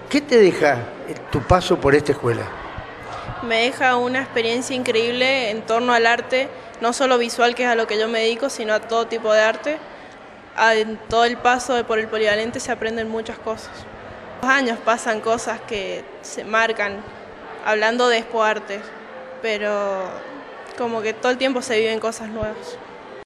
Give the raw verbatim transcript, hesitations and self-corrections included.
¿Qué te deja tu paso por esta escuela? Me deja una experiencia increíble en torno al arte, no solo visual, que es a lo que yo me dedico, sino a todo tipo de arte. En todo el paso por el polivalente se aprenden muchas cosas. Los años pasan cosas que se marcan, hablando de expoarte, pero como que todo el tiempo se viven cosas nuevas.